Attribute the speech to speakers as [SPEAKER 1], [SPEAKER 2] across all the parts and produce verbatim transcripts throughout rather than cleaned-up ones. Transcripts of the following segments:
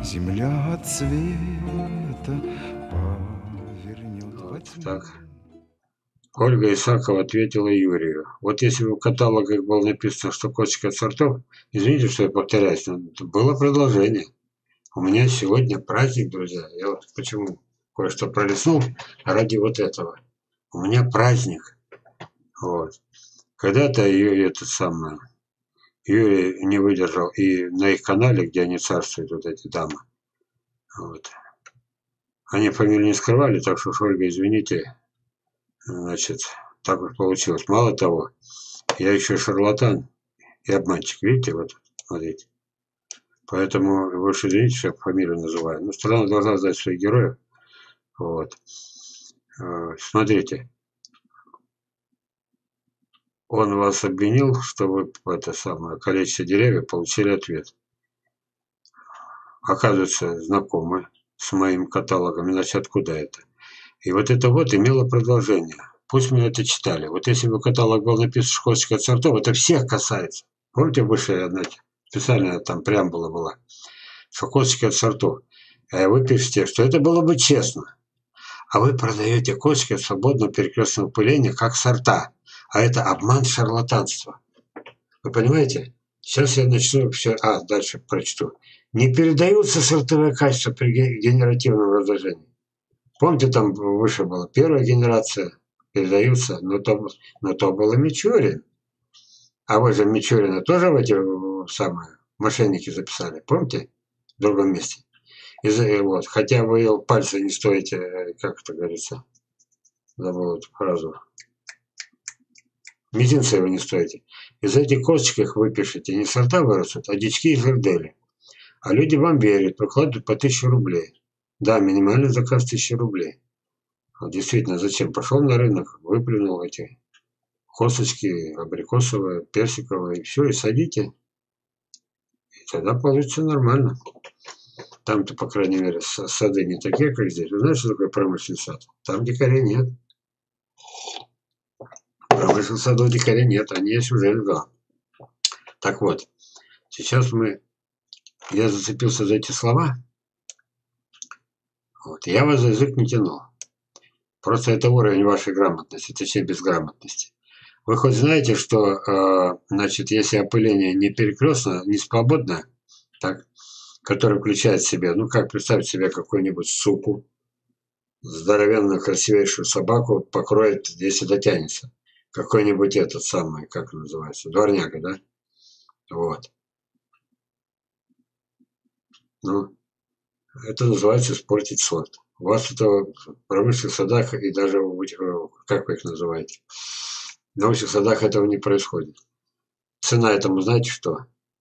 [SPEAKER 1] Земля от света повернет во тьму.
[SPEAKER 2] Так. Ольга Исакова ответила Юрию. Вот если бы в каталогах было написано, что косточки от сортов, извините, что я повторяюсь, но было предложение. У меня сегодня праздник, друзья. Я вот почему кое-что пролистнул ради вот этого. У меня праздник. Вот. Когда-то ее это самое Юрий не выдержал, и на их канале, где они царствуют, вот эти дамы, вот, они фамилию не скрывали, так что, Ольга, извините, значит, так уж получилось. Мало того, я еще шарлатан и обманщик, видите, вот, смотрите. Поэтому вы уж извините, что я фамилию называю. Но страна должна знать своих героев. Вот. Смотрите. Он вас обвинил, что вы это самое количество деревьев получили ответ. Оказывается, знакомы с моим каталогом, иначе откуда это? И вот это вот имело продолжение. Пусть мы это читали. Вот если бы каталог был написан «Косточки от сортов», это всех касается. Помните, выше одна специальная там преамбула была, что «Косточки от сортов». А вы пишете, что это было бы честно. А вы продаете косточки от свободного перекрестного пыления как сорта. А это обман, шарлатанство. Вы понимаете? Сейчас я начну все... А, дальше прочту. Не передаются сортовые качества при генеративном разложении. Помните, там выше была первая генерация, передаются, но то, но то было Мичурин. А вы же Мичурина тоже в эти самые мошенники записали, помните? В другом месте. И, вот, хотя вы ее пальцы не стоите, как это говорится, забыл эту фразу. Мизинца вы не стоите. Из этих косточек вы пишете, не сорта вырастут, а дички и жердели. А люди вам верят, прикладывают по тысяче рублей. Да, минимальный заказ тысяча рублей. Вот действительно, зачем? Пошел на рынок, выплюнул эти косточки, абрикосовые, персиковые, и все, и садите. И тогда получится нормально. Там-то, по крайней мере, сады не такие, как здесь. Вы знаете, что такое промышленный сад? Там дикарей нет. Промышленных садов дикарей нет, они есть уже два. Так вот, сейчас мы... Я зацепился за эти слова. Вот, я вас за язык не тянул. Просто это уровень вашей грамотности, точнее безграмотности. Вы хоть знаете, что, э, значит, если опыление не перекрестно, не свободно, так, которое включает в себя, ну как представить себе какую-нибудь суку, здоровенную, красивейшую собаку покроет, если дотянется. Какой-нибудь этот самый, как он называется, дворняга, да? Вот. Ну, это называется испортить сорт. У вас это в промышленных садах и даже, как вы их называете, в научных садах этого не происходит. Цена этому знаете что?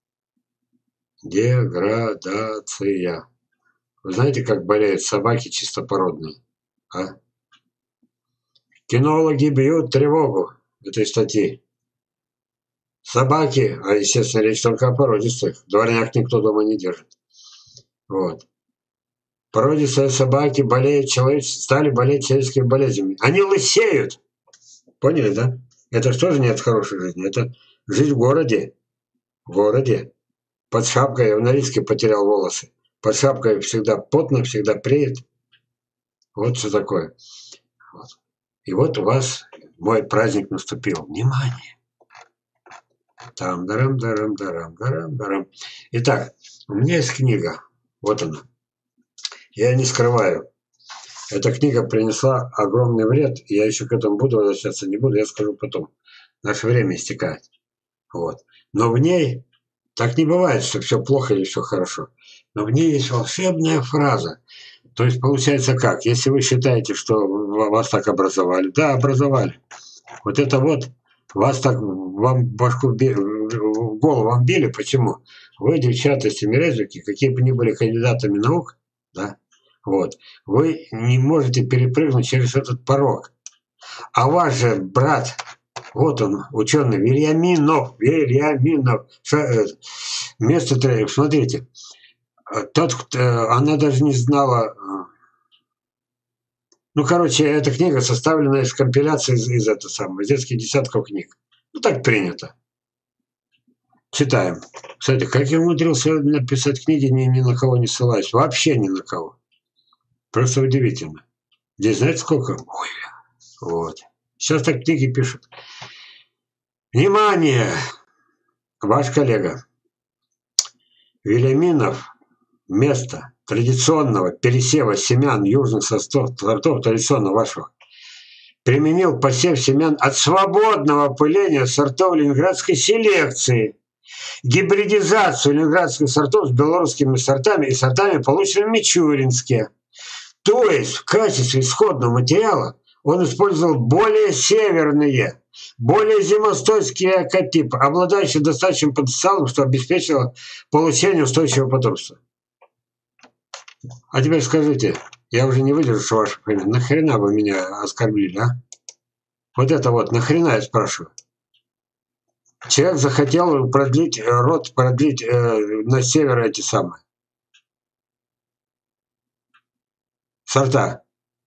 [SPEAKER 2] Деградация. Вы знаете, как болеют собаки чистопородные? А? Кинологи бьют тревогу этой статьи. Собаки, а естественно речь только о породистых, дворняк никто дома не держит. Вот. Породистые собаки болеют человеч... стали болеть человеческими болезнями. Они лысеют. Поняли, да? Это что же нет хорошей жизни? Это жизнь в городе. В городе. Под шапкой, я в Норильске потерял волосы. Под шапкой всегда потно, всегда преет. Вот что такое. Вот. И вот у вас мой праздник наступил. Внимание. Там, дарам, дарам, дарам, дарам, дарам. Итак, у меня есть книга. Вот она. Я не скрываю. Эта книга принесла огромный вред. Я еще к этому буду возвращаться, не буду, я скажу потом. Наше время истекает. Вот. Но в ней, так не бывает, что все плохо или все хорошо. Но в ней есть волшебная фраза. То есть получается как? Если вы считаете, что вас так образовали. Да, образовали. Вот это вот вас так, вам башку в голову вам били. Почему? Вы, девчата, семирезики, какие бы ни были кандидатами наук, да, вот, вы не можете перепрыгнуть через этот порог. А ваш же брат, вот он, ученый, Вильяминов, Вильяминов, место тренинга, смотрите, тот, она даже не знала, ну, короче, эта книга составлена из компиляции из, из этого самого, из детских десятков книг. Ну, так принято. Читаем. Кстати, как я умудрился написать книги, ни, ни на кого не ссылаюсь. Вообще ни на кого. Просто удивительно. Здесь знаете сколько? Ой, вот. Сейчас так книги пишут. Внимание! Ваш коллега Вельяминов вместо традиционного пересева семян южных сортов, сортов традиционно вашего применил посев семян от свободного опыления сортов ленинградской селекции, гибридизацию ленинградских сортов с белорусскими сортами и сортами, полученными в Мичуринске. То есть в качестве исходного материала он использовал более северные, более зимостойкие экотипы, обладающие достаточным потенциалом, что обеспечило получение устойчивого потомства. А теперь скажите, я уже не выдержу вашу фамилию, нахрена вы меня оскорбили, а? Вот это вот, нахрена, я спрашиваю. Человек захотел продлить род, продлить э, на север эти самые сорта.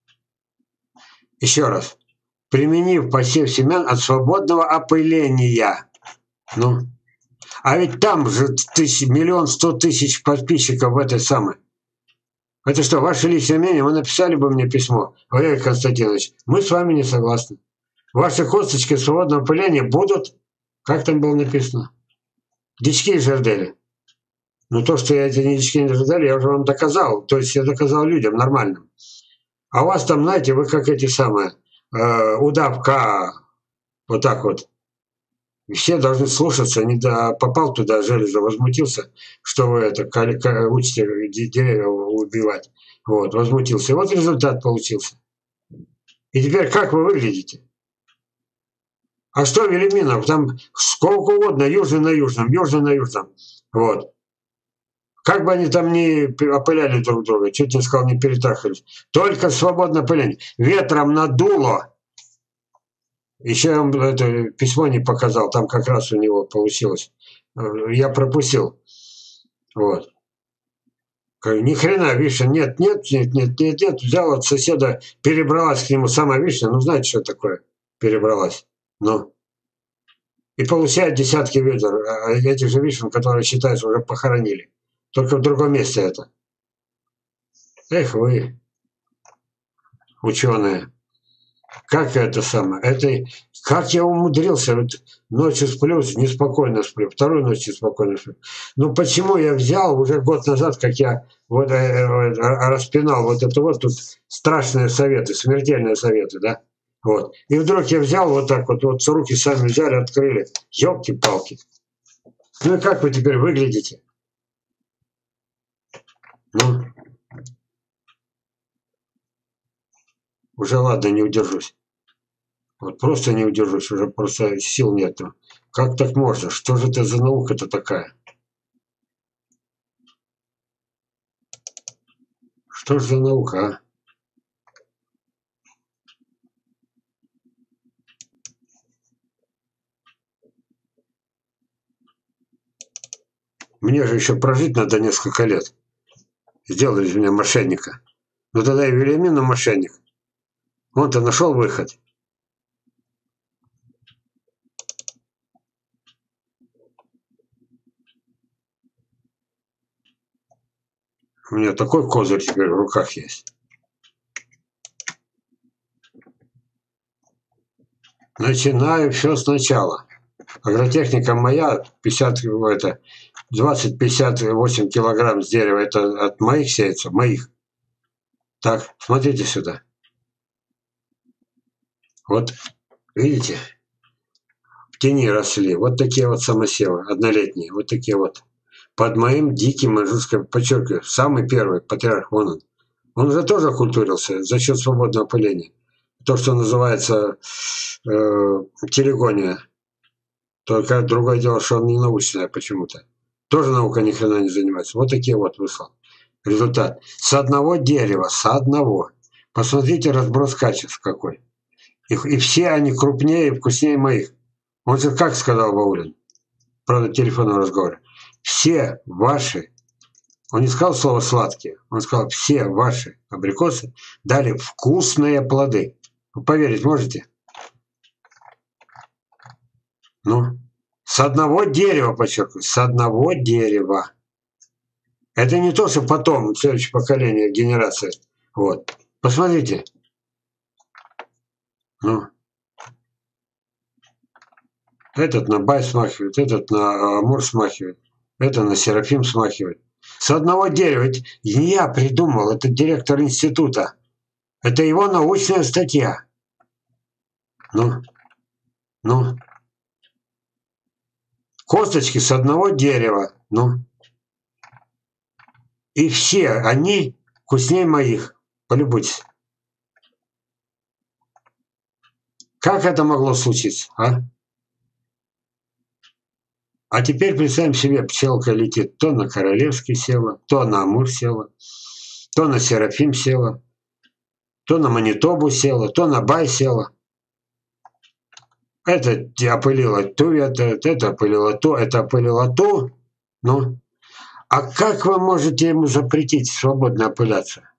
[SPEAKER 2] Еще раз. Применив посев семян от свободного опыления. Ну, а ведь там же тысяч, миллион сто тысяч подписчиков в этой самой. Это что, ваше личное мнение? Вы написали бы мне письмо, Валерий Константинович. Мы с вами не согласны. Ваши косточки свободного опыления будут, как там было написано, дички и жердели. Но то, что я эти дички и жердели, я уже вам доказал. То есть я доказал людям нормальным. А у вас там, знаете, вы как эти самые, э, удавка, вот так вот. Все должны слушаться, не до, попал туда железо, возмутился, что вы это учите деревья убивать. Вот, возмутился. И вот результат получился. И теперь как вы выглядите? А что Вельяминов? Там сколько угодно, южный на южном, южный на южном. Вот. Как бы они там ни опыляли друг друга, чуть не сказал, не перетрахались. Только свободное опыление. Ветром надуло. Еще я вам это письмо не показал, там как раз у него получилось. Я пропустил. Вот. Ни хрена, вишня, нет, нет, нет, нет, нет, нет. Взял от соседа, перебралась к нему сама вишня. Ну, знаете, что такое? Перебралась. Ну. И получает десятки ведер. А этих же вишен, которые, считаются, уже похоронили. Только в другом месте это. Эх вы, ученые. Как это самое? Это, как я умудрился? Вот ночью сплю, неспокойно сплю. Вторую ночь неспокойно сплю. Ну почему я взял уже год назад, как я вот, э, э, распинал вот это вот тут страшные советы, смертельные советы, да? Вот. И вдруг я взял вот так вот, вот руки сами взяли, открыли. Ёлки-палки. Ну и как вы теперь выглядите? Ну, уже ладно, не удержусь. Вот просто не удержусь, уже просто сил нету. Как так можно? Что же это за наука-то такая? Что же за наука, а? Мне же еще прожить надо несколько лет. Сделали из меня мошенника. Ну тогда и Вельяминов мошенник. Он-то нашел выход. У меня такой козырь теперь в руках есть. Начинаю все сначала. Агротехника моя, пятьдесят, это, двадцать пятьдесят восемь килограмм с дерева, это от моих сеется, моих. Так, смотрите сюда. Вот, видите, в тени росли вот такие вот самосевы, однолетние, вот такие вот. Под моим диким, подчеркиваю, самый первый патриарх, вон он. Он уже тоже культурился за счет свободного опыления. То, что называется э, телегония. Только другое дело, что он не научная почему-то. Тоже наука ни хрена не занимается. Вот такие вот выслал. Результат. С одного дерева, с одного. Посмотрите разброс качеств какой. И, и все они крупнее и вкуснее моих. Он же как сказал Баулин? Правда, в телефонном разговоре. Все ваши, он не сказал слово сладкие, он сказал, все ваши абрикосы дали вкусные плоды. Вы поверить можете? Ну, С одного дерева, подчеркиваю, с одного дерева. Это не то, что потом, следующее поколение, генерация. Вот. Посмотрите. Ну. Этот на Бай смахивает, этот на Амур смахивает, это на Серафим смахивает. С одного дерева. Ведь не я придумал, это директор института. Это его научная статья. Ну, ну. Косточки с одного дерева. Ну. И все они вкуснее моих. Полюбуйтесь. Как это могло случиться, а? А теперь представим себе, пчелка летит, то на Королевский села, то на Амур села, то на Серафим села, то на Манитобу села, то на Бай села. Это опылило ту, это, это опылило то, это опылило то. Ну, а как вы можете ему запретить свободно опыляться?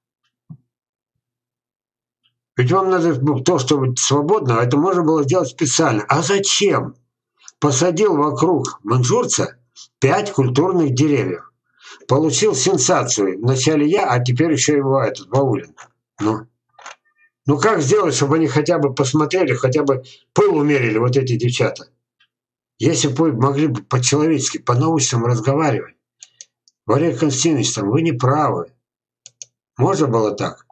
[SPEAKER 2] Ведь вам надо то, что свободно, это можно было сделать специально. А зачем? Посадил вокруг маньчжурца пять культурных деревьев. Получил сенсацию. Вначале я, а теперь еще его этот Баулин. Ну, ну как сделать, чтобы они хотя бы посмотрели, хотя бы пыл умерили, вот эти девчата? Если бы вы могли бы по-человечески, по-научному разговаривать. Валерий Константинович, там, вы не правы. Можно было так?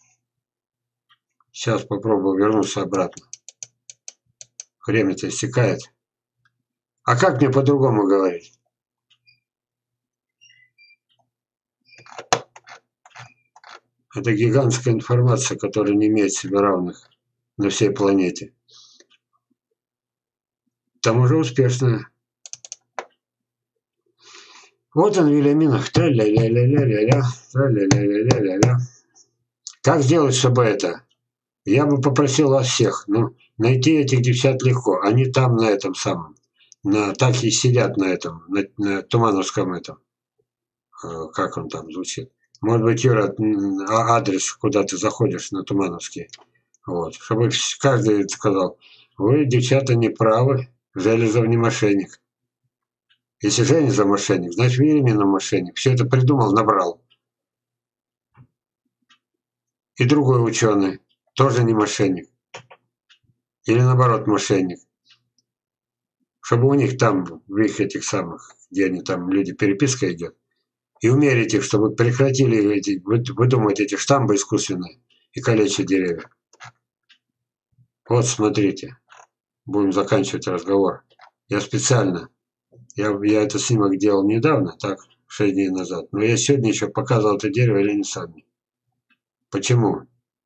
[SPEAKER 2] Сейчас попробую вернуться обратно. Время-то истекает. А как мне по-другому говорить? Это гигантская информация, которая не имеет себе равных на всей планете. Там уже успешная. Вот он, Вильяминов. Тра-ля-ля-ля-ля-ля-ля. Тра-ля-ля-ля-ля-ля-ля. Как сделать, чтобы это? Я бы попросил вас всех. Ну, найти этих девчат легко. Они там на этом самом. На, так и сидят на этом, на, на Тумановском этом. Как он там звучит? Может быть, Юра, адрес, куда ты заходишь на Тумановский. Вот. Чтобы каждый сказал, вы, девчата, не правы, Железов не мошенник. Если Железов мошенник, значит, Вильяминов мошенник. Все это придумал, набрал. И другой ученый, тоже не мошенник. Или наоборот, мошенник. Чтобы у них там, в их этих самых, где они там, люди, переписка идет, и умерить их, чтобы прекратили эти, выдумывать эти штамбы искусственные и калечить деревья. Вот, смотрите, будем заканчивать разговор. Я специально, я, я этот снимок делал недавно, так, шесть дней назад, но я сегодня еще показывал это дерево Елене Савне. Почему?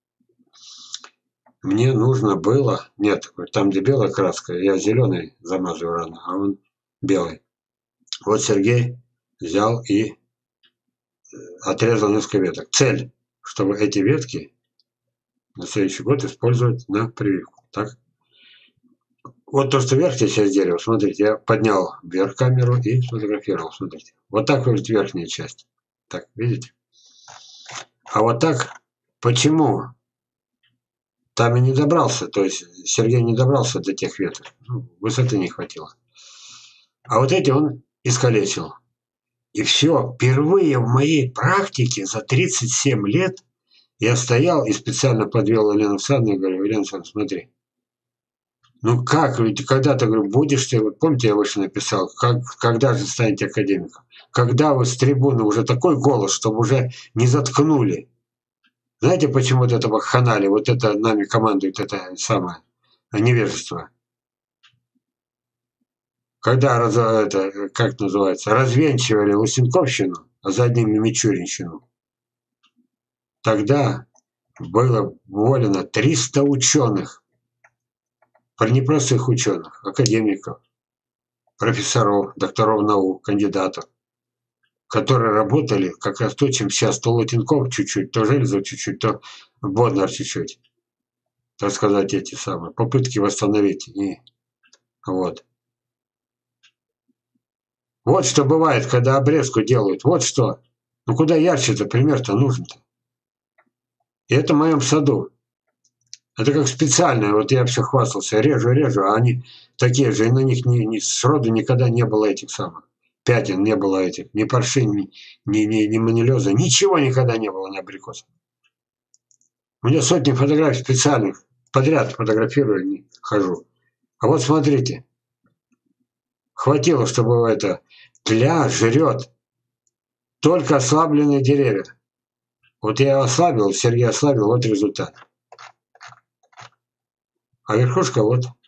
[SPEAKER 2] Мне нужно было, нет, там где белая краска, я зеленый замазываю рано, а он белый. Вот Сергей взял и отрезал несколько веток. Цель, чтобы эти ветки на следующий год использовать на прививку. Так? Вот то, что верхняя часть дерева, смотрите, я поднял вверх камеру и сфотографировал, смотрите. Вот так выглядит верхняя часть. Так, видите? А вот так, почему? Там и не добрался, то есть Сергей не добрался до тех веток, ну, высоты не хватило. А вот эти он искалечил. И все, впервые в моей практике за тридцать семь лет я стоял и специально подвел Елену Александровну и говорю, Елена Александровна, смотри. Ну как, ведь когда-то, говорю, будешь ты, вот помните, я выше написал, как, когда же станете академиком? Когда вы с трибуны уже такой голос, чтобы уже не заткнули. Знаете, почему вот это вакханалия, вот это нами командует это самое невежество? Когда, раз, это, как называется, развенчивали Лысенковщину, а за ними Мичуринщину, тогда было уволено триста ученых, не простых ученых, академиков, профессоров, докторов наук, кандидатов, которые работали как раз то, чем сейчас то Лотенков чуть-чуть, то Железов чуть-чуть, то Боднар чуть-чуть. Так сказать, эти самые попытки восстановить. И, вот. Вот что бывает, когда обрезку делают. Вот что. Ну куда ярче-то пример-то нужен-то. И это в моем саду. Это как специально, вот я все хвастался, режу, режу, а они такие же, и на них ни, ни, сроду никогда не было этих самых пятен, не было этих, ни паршин, ни, ни, ни, ни манилеза, ничего никогда не было, ни абрикосов. У меня сотни фотографий специальных, подряд фотографирую, хожу. А вот смотрите, хватило, чтобы это, тля жрет только ослабленные деревья. Вот я ослабил, Сергей ослабил, вот результат. А верхушка вот.